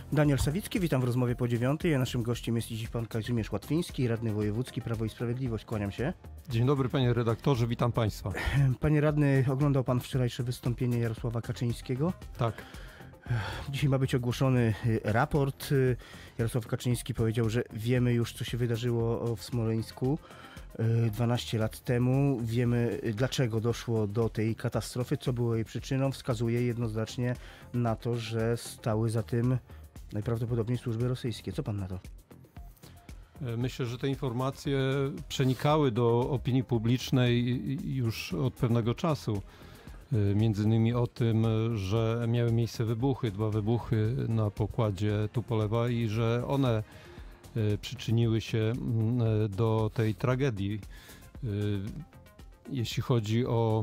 Daniel Sawicki, witam w rozmowie po 9. A naszym gościem jest dziś pan Kazimierz Łatwiński, radny wojewódzki Prawo i Sprawiedliwość. Kłaniam się. Dzień dobry panie redaktorze, witam państwa. Panie radny, oglądał pan wczorajsze wystąpienie Jarosława Kaczyńskiego? Tak. Dzisiaj ma być ogłoszony raport. Jarosław Kaczyński powiedział, że wiemy już, co się wydarzyło w Smoleńsku 12 lat temu. Wiemy, dlaczego doszło do tej katastrofy, co było jej przyczyną. Wskazuje jednoznacznie na to, że stały za tym najprawdopodobniej służby rosyjskie. Co pan na to? Myślę, że te informacje przenikały do opinii publicznej już od pewnego czasu. Między innymi o tym, że miały miejsce wybuchy, 2 wybuchy na pokładzie Tupolewa i że one przyczyniły się do tej tragedii. Jeśli chodzi o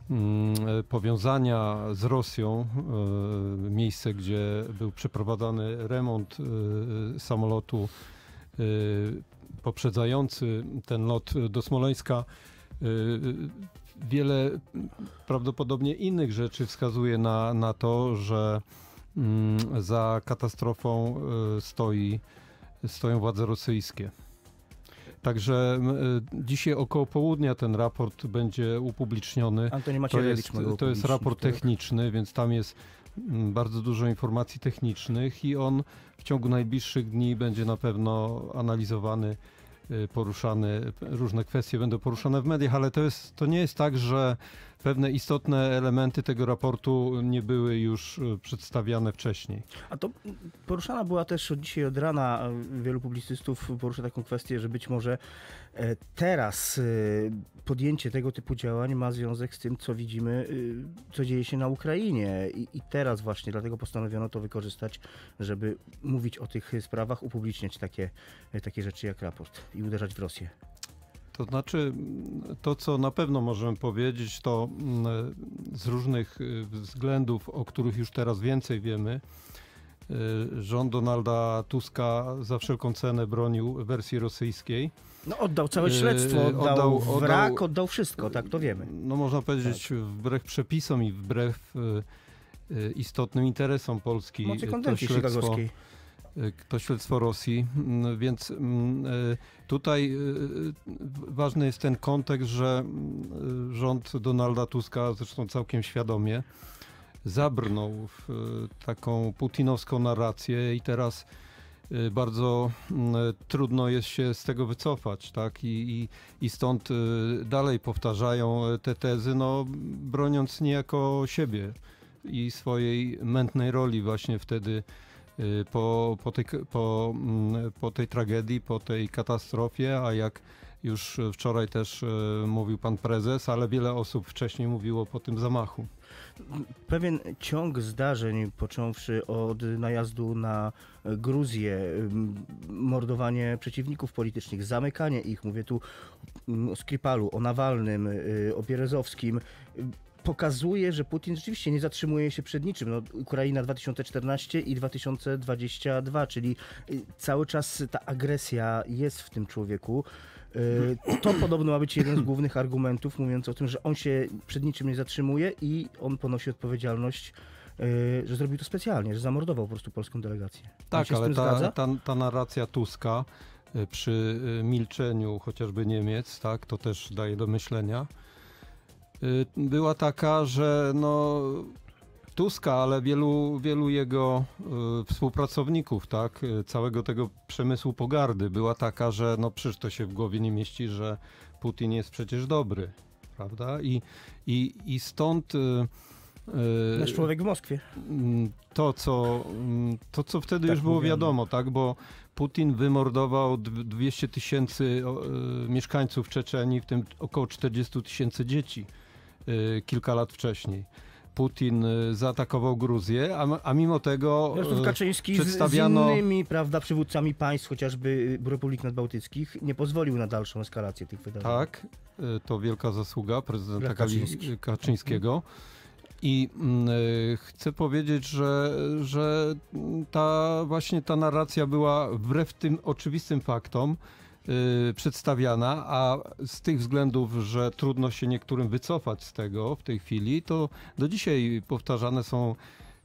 powiązania z Rosją, miejsce, gdzie był przeprowadzany remont samolotu poprzedzający ten lot do Smoleńska, wiele prawdopodobnie innych rzeczy wskazuje na to, że za katastrofą stoją władze rosyjskie. Także dzisiaj około południa ten raport będzie upubliczniony. Antoni Macierewicz to jest raport techniczny, więc tam jest bardzo dużo informacji technicznych i on w ciągu najbliższych dni będzie na pewno analizowany, poruszany, różne kwestie będą poruszane w mediach, ale to nie jest tak, że pewne istotne elementy tego raportu nie były już przedstawiane wcześniej. A to poruszana była też dzisiaj od rana, wielu publicystów porusza taką kwestię, że być może teraz podjęcie tego typu działań ma związek z tym, co widzimy, co dzieje się na Ukrainie i teraz właśnie dlatego postanowiono to wykorzystać, żeby mówić o tych sprawach, upubliczniać takie rzeczy jak raport i uderzać w Rosję. To znaczy, to co na pewno możemy powiedzieć, to z różnych względów, o których już teraz więcej wiemy, rząd Donalda Tuska za wszelką cenę bronił wersji rosyjskiej. No oddał całe śledztwo, oddał wrak, oddał wszystko, tak to wiemy. No można powiedzieć, tak, wbrew przepisom i wbrew istotnym interesom Polski. Mocy konwencji chicagowskiej. To śledztwo Rosji, więc tutaj ważny jest ten kontekst, że rząd Donalda Tuska, zresztą całkiem świadomie, zabrnął w taką putinowską narrację i teraz bardzo trudno jest się z tego wycofać, tak? I stąd dalej powtarzają te tezy, no, broniąc niejako siebie i swojej mętnej roli właśnie wtedy po tej tragedii, po tej katastrofie, a jak już wczoraj też mówił pan prezes, ale wiele osób wcześniej mówiło po tym zamachu. Pewien ciąg zdarzeń, począwszy od najazdu na Gruzję, mordowanie przeciwników politycznych, zamykanie ich, mówię tu o Skripalu, o Nawalnym, o Bierezowskim, pokazuje, że Putin rzeczywiście nie zatrzymuje się przed niczym. No, Ukraina 2014 i 2022, czyli cały czas ta agresja jest w tym człowieku. To podobno ma być jeden z głównych argumentów, mówiąc o tym, że on się przed niczym nie zatrzymuje i on ponosi odpowiedzialność, że zrobił to specjalnie, że zamordował po prostu polską delegację. Tak, ale ta narracja Tuska przy milczeniu chociażby Niemiec, tak, to też daje do myślenia, była taka, że no Tuska, ale wielu jego współpracowników, tak, całego tego przemysłu pogardy była taka, że no przecież to się w głowie nie mieści, że Putin jest przecież dobry, prawda? I stąd nasz człowiek w Moskwie. To, co wtedy tak już było wiadomo, tak, bo Putin wymordował 200 000 mieszkańców Czeczenii, w tym około 40 000 dzieci kilka lat wcześniej. Putin zaatakował Gruzję, a mimo tego Jarosław Kaczyński przedstawiano... z innymi, prawda, przywódcami państw, chociażby Republik Nadbałtyckich, nie pozwolił na dalszą eskalację tych wydarzeń. Tak, to wielka zasługa prezydenta Kaczyńskiego. I chcę powiedzieć, że właśnie ta narracja była wbrew tym oczywistym faktom przedstawiana, a z tych względów, że trudno się niektórym wycofać z tego w tej chwili, to do dzisiaj powtarzane są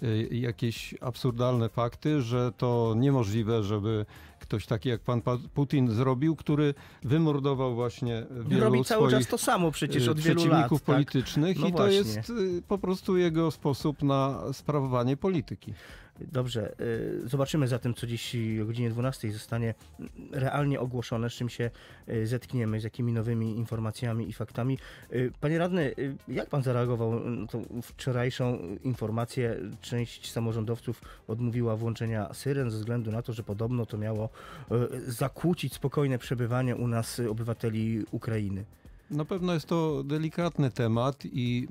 jakieś absurdalne fakty, że to niemożliwe, żeby ktoś taki jak pan Putin zrobił, który wymordował właśnie wielu Robi cały swoich czas to samo przecież od wielu przeciwników lat, politycznych No i to właśnie. jest po prostu jego sposób na sprawowanie polityki. Dobrze, zobaczymy zatem, co dziś o godzinie 12 zostanie realnie ogłoszone, z czym się zetkniemy, z jakimi nowymi informacjami i faktami. Panie radny, jak pan zareagował na tą wczorajszą informację? Część samorządowców odmówiła włączenia syren ze względu na to, że podobno to miało zakłócić spokojne przebywanie u nas obywateli Ukrainy. Na pewno jest to delikatny temat i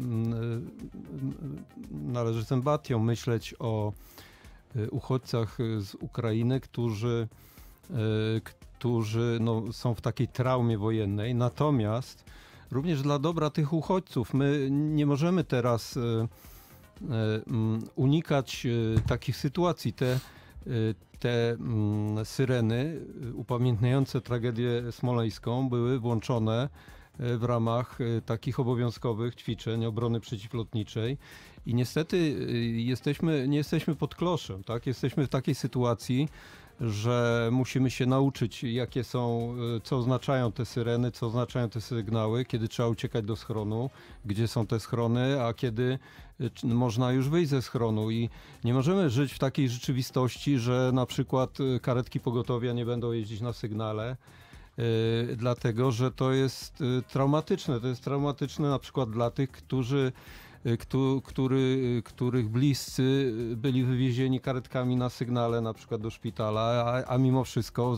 należy z empatią myśleć o uchodźcach z Ukrainy, którzy są w takiej traumie wojennej. Natomiast również dla dobra tych uchodźców my nie możemy teraz unikać takich sytuacji. Te syreny upamiętniające tragedię smoleńską były włączone w ramach takich obowiązkowych ćwiczeń obrony przeciwlotniczej i niestety nie jesteśmy pod kloszem, tak? Jesteśmy w takiej sytuacji, że musimy się nauczyć, co oznaczają te syreny, co oznaczają te sygnały, kiedy trzeba uciekać do schronu, gdzie są te schrony, a kiedy można już wyjść ze schronu i nie możemy żyć w takiej rzeczywistości, że na przykład karetki pogotowia nie będą jeździć na sygnale, dlatego że to jest traumatyczne. To jest traumatyczne na przykład dla tych, których bliscy byli wywiezieni karetkami na sygnale na przykład do szpitala, a mimo wszystko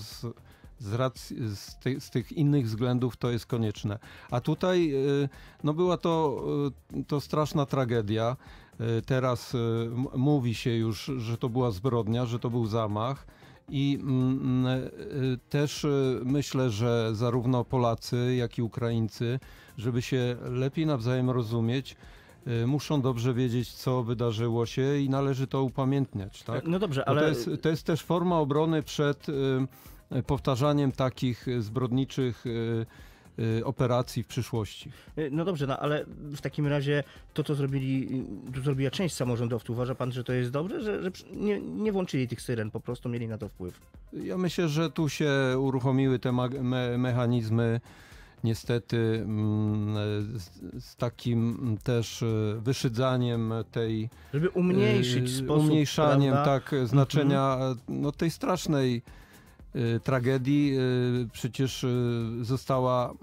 z tych innych względów to jest konieczne. A tutaj była to straszna tragedia. Teraz mówi się już, że to była zbrodnia, że to był zamach. I też myślę, że zarówno Polacy, jak i Ukraińcy, żeby się lepiej nawzajem rozumieć, muszą dobrze wiedzieć, co wydarzyło się i należy to upamiętniać. Tak? No dobrze, ale To jest też forma obrony przed powtarzaniem takich zbrodniczych operacji w przyszłości. No dobrze, ale w takim razie to, co zrobiła część samorządowców, uważa pan, że to jest dobrze, że nie włączyli tych syren, po prostu mieli na to wpływ? Ja myślę, że tu się uruchomiły te mechanizmy, niestety z takim też wyszydzaniem tej... Żeby umniejszyć sposób, umniejszaniem, prawda? tak, znaczenia tej strasznej tragedii. Przecież została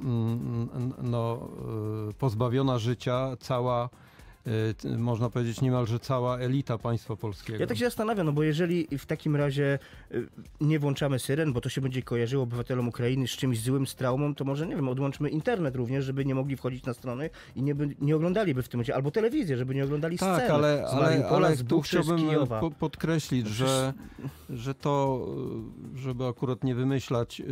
pozbawiona życia cała, można powiedzieć, niemalże cała elita państwa polskiego. Ja tak się zastanawiam, bo jeżeli w takim razie nie włączamy syren, bo to się będzie kojarzyło obywatelom Ukrainy z czymś złym, z traumą, to może, nie wiem, odłączmy internet również, żeby nie mogli wchodzić na strony i nie oglądaliby w tym momencie, albo telewizję, żeby nie oglądali scen. Tak, ale tu chciałbym podkreślić, że to, żeby akurat nie wymyślać,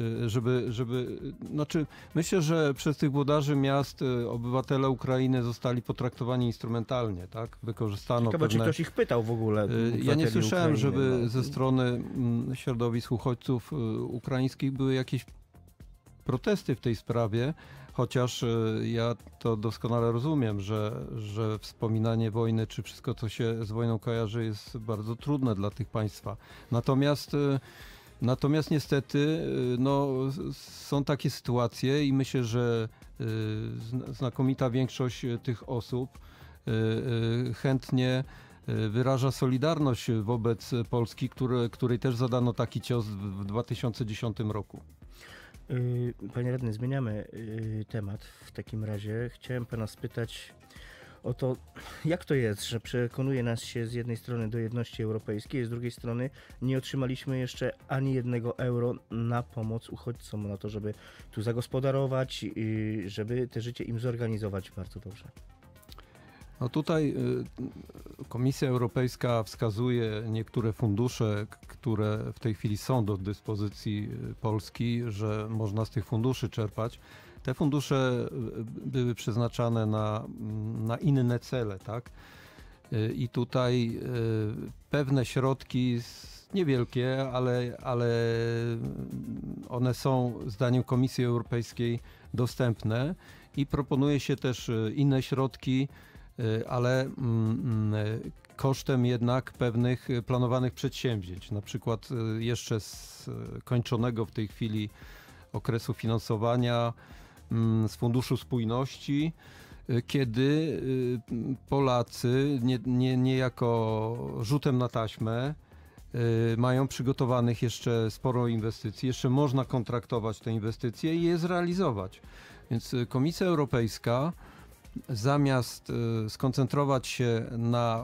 znaczy myślę, że przez tych włodarzy miast obywatele Ukrainy zostali potraktowani instrumentalnie, tak? Wykorzystano Ciekawe, czy pewne... ktoś ich pytał w ogóle. Ja nie słyszałem, Ukrainy, żeby ze strony środowisk uchodźców ukraińskich były jakieś protesty w tej sprawie, chociaż ja to doskonale rozumiem, że wspominanie wojny, czy wszystko, co się z wojną kojarzy, jest bardzo trudne dla tych państwa. Natomiast niestety są takie sytuacje i myślę, że znakomita większość tych osób chętnie wyraża solidarność wobec Polski, której też zadano taki cios w 2010 roku. Panie radny, zmieniamy temat w takim razie. Chciałem pana spytać o to, jak to jest, że przekonuje nas się z jednej strony do jedności europejskiej, z drugiej strony nie otrzymaliśmy jeszcze ani jednego euro na pomoc uchodźcom, na to, żeby tu zagospodarować, żeby te życie im zorganizować bardzo dobrze. No tutaj Komisja Europejska wskazuje niektóre fundusze, które w tej chwili są do dyspozycji Polski, że można z tych funduszy czerpać. Te fundusze były przeznaczane na inne cele, tak? I tutaj pewne środki, niewielkie, ale one są zdaniem Komisji Europejskiej dostępne i proponuje się też inne środki, ale kosztem jednak pewnych planowanych przedsięwzięć, na przykład jeszcze skończonego w tej chwili okresu finansowania z Funduszu Spójności, kiedy Polacy niejako rzutem na taśmę mają przygotowanych jeszcze sporo inwestycji, jeszcze można kontraktować te inwestycje i je zrealizować. Więc Komisja Europejska zamiast skoncentrować się na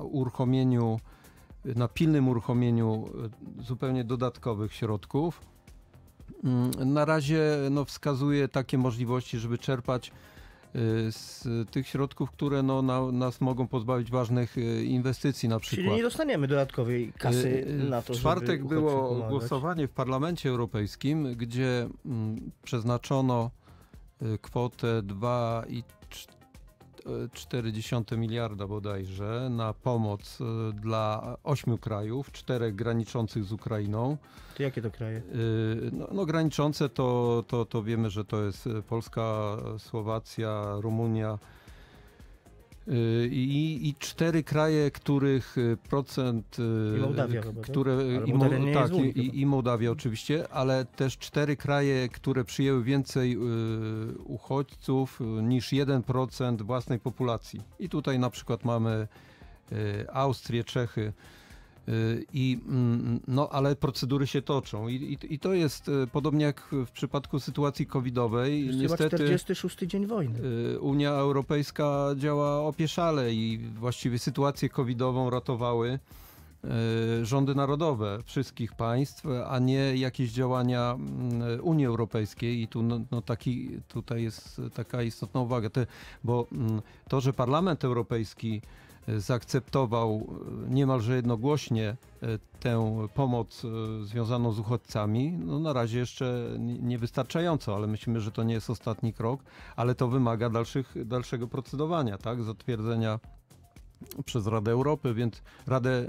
pilnym uruchomieniu zupełnie dodatkowych środków, na razie wskazuje takie możliwości, żeby czerpać z tych środków, które nas mogą pozbawić ważnych inwestycji na przykład. Czyli nie dostaniemy dodatkowej kasy na to, W czwartek żeby było pomagać. głosowanie w Parlamencie Europejskim, gdzie przeznaczono kwotę 2,4 miliarda bodajże na pomoc dla 8 krajów, 4 graniczących z Ukrainą. To jakie to kraje? Graniczące to wiemy, że to jest Polska, Słowacja, Rumunia i 4 kraje, których procent... I Mołdawia chyba, i Mołdawia oczywiście, ale też 4 kraje, które przyjęły więcej uchodźców niż 1% własnej populacji. I tutaj na przykład mamy Austrię, Czechy. Ale procedury się toczą i to jest podobnie jak w przypadku sytuacji covidowej. Jest chyba 46. dzień wojny. Unia Europejska działa opieszale i właściwie sytuację covidową ratowały rządy narodowe wszystkich państw, a nie jakieś działania Unii Europejskiej i tutaj jest taka istotna uwaga, bo to, że Parlament Europejski zaakceptował niemalże jednogłośnie tę pomoc związaną z uchodźcami, na razie jeszcze niewystarczająco, ale myślimy, że to nie jest ostatni krok, ale to wymaga dalszego procedowania, tak, zatwierdzenia przez Radę Europy, więc Radę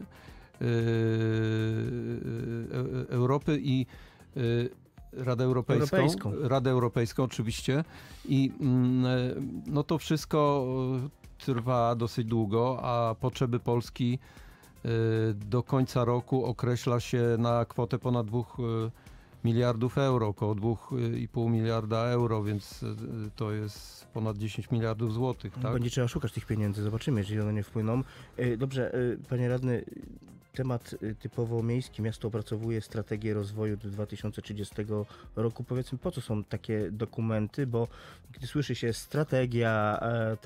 Europy i Radę Europejską oczywiście i to wszystko trwa dosyć długo, a potrzeby Polski do końca roku określa się na kwotę ponad 2 miliardów euro, około 2,5 miliarda euro, więc to jest ponad 10 miliardów złotych. Tak? Będzie trzeba szukać tych pieniędzy, zobaczymy, jeżeli one nie wpłyną. Dobrze, panie radny, temat typowo miejski. Miasto opracowuje strategię rozwoju do 2030 roku. Powiedzmy, po co są takie dokumenty, bo gdy słyszy się strategia,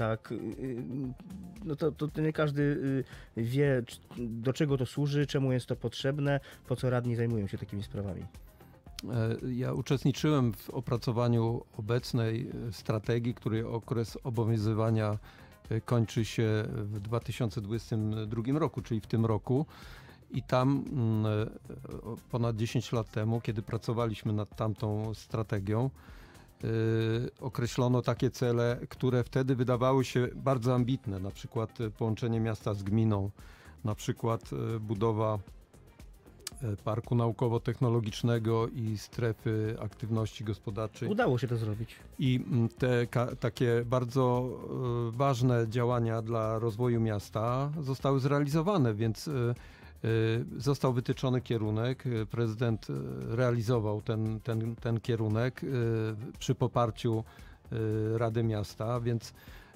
to nie każdy wie, do czego to służy, czemu jest to potrzebne, po co radni zajmują się takimi sprawami. Ja uczestniczyłem w opracowaniu obecnej strategii, której okres obowiązywania kończy się w 2022 roku, czyli w tym roku. I tam ponad 10 lat temu, kiedy pracowaliśmy nad tamtą strategią, określono takie cele, które wtedy wydawały się bardzo ambitne, na przykład połączenie miasta z gminą, na przykład budowa parku naukowo-technologicznego i strefy aktywności gospodarczej. Udało się to zrobić. I te takie bardzo ważne działania dla rozwoju miasta zostały zrealizowane, więc został wytyczony kierunek. Prezydent realizował ten kierunek przy poparciu Rady Miasta, więc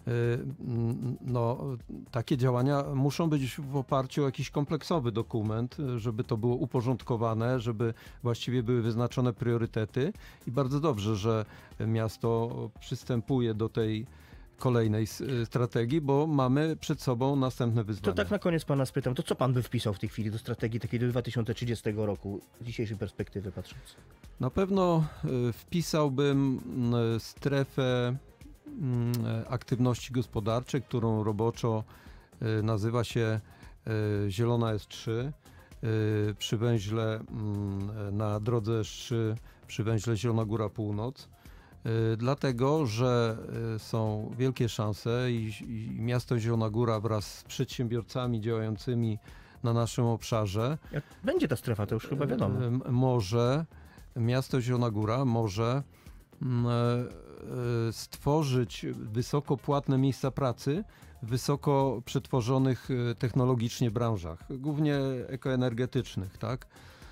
takie działania muszą być w oparciu o jakiś kompleksowy dokument, żeby to było uporządkowane, żeby właściwie były wyznaczone priorytety i bardzo dobrze, że miasto przystępuje do tej kolejnej strategii, bo mamy przed sobą następne wyzwania. To tak na koniec pana spytam, to co pan by wpisał w tej chwili do strategii takiej do 2030 roku, z dzisiejszej perspektywy patrząc? Na pewno wpisałbym strefę aktywności gospodarczej, którą roboczo nazywa się Zielona S3 przy węźle na drodze S3 przy węźle Zielona Góra Północ. Dlatego, że są wielkie szanse i miasto Zielona Góra wraz z przedsiębiorcami działającymi na naszym obszarze. Jak będzie ta strefa, to już chyba wiadomo. Miasto Zielona Góra może stworzyć wysoko płatne miejsca pracy wysoko przetworzonych technologicznie branżach, głównie ekoenergetycznych, tak?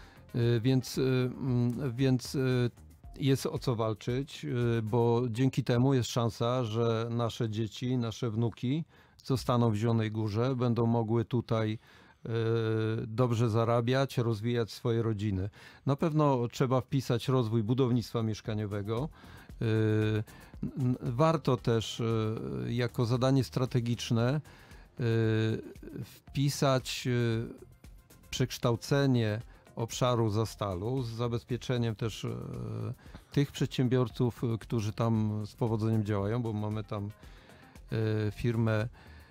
Więc jest o co walczyć, bo dzięki temu jest szansa, że nasze dzieci, nasze wnuki zostaną w Zielonej Górze, będą mogły tutaj dobrze zarabiać, rozwijać swoje rodziny. Na pewno trzeba wpisać rozwój budownictwa mieszkaniowego. Warto też jako zadanie strategiczne wpisać przekształcenie obszaru Zastalu z zabezpieczeniem też tych przedsiębiorców, którzy tam z powodzeniem działają, bo mamy tam firmę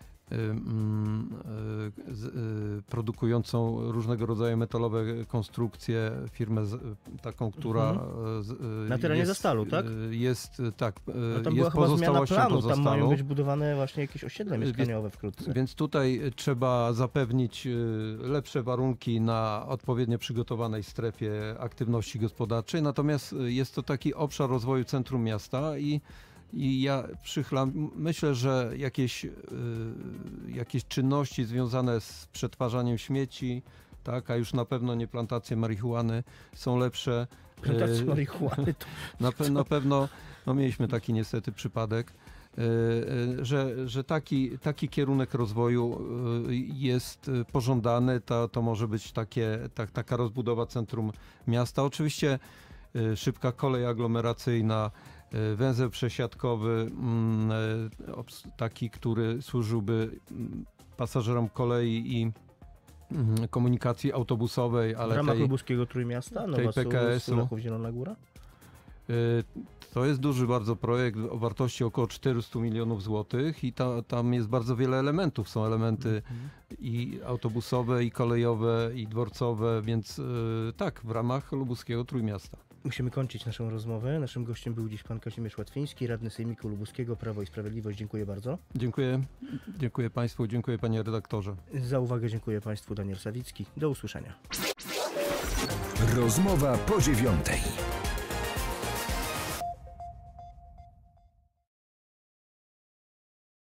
produkującą różnego rodzaju metalowe konstrukcje, firmę taką, która na terenie Zastalu, tak? Jest, tak, no tam jest była chyba zmiana planu, tam mają być budowane właśnie jakieś osiedle mieszkaniowe wkrótce. Więc tutaj trzeba zapewnić lepsze warunki na odpowiednio przygotowanej strefie aktywności gospodarczej, natomiast jest to taki obszar rozwoju centrum miasta i ja myślę, że jakieś czynności związane z przetwarzaniem śmieci, tak, a już na pewno nie plantacje marihuany są lepsze. Plantacje marihuany to... Na pewno, no mieliśmy taki niestety przypadek, że taki kierunek rozwoju jest pożądany, to może być taka rozbudowa centrum miasta. Oczywiście szybka kolej aglomeracyjna, węzeł przesiadkowy, taki, który służyłby pasażerom kolei i komunikacji autobusowej, ale w ramach lubuskiego Trójmiasta, tej PKS-u. Zielona Góra? To jest duży bardzo projekt o wartości około 400 milionów złotych i tam jest bardzo wiele elementów. Są elementy i autobusowe, i kolejowe, i dworcowe, więc tak, w ramach lubuskiego Trójmiasta. Musimy kończyć naszą rozmowę. Naszym gościem był dziś pan Kazimierz Łatwiński, radny Sejmiku Lubuskiego, Prawo i Sprawiedliwość. Dziękuję bardzo. Dziękuję. Dziękuję państwu, dziękuję panie redaktorze. Za uwagę dziękuję państwu. Daniel Sawicki. Do usłyszenia. Rozmowa po 9:00.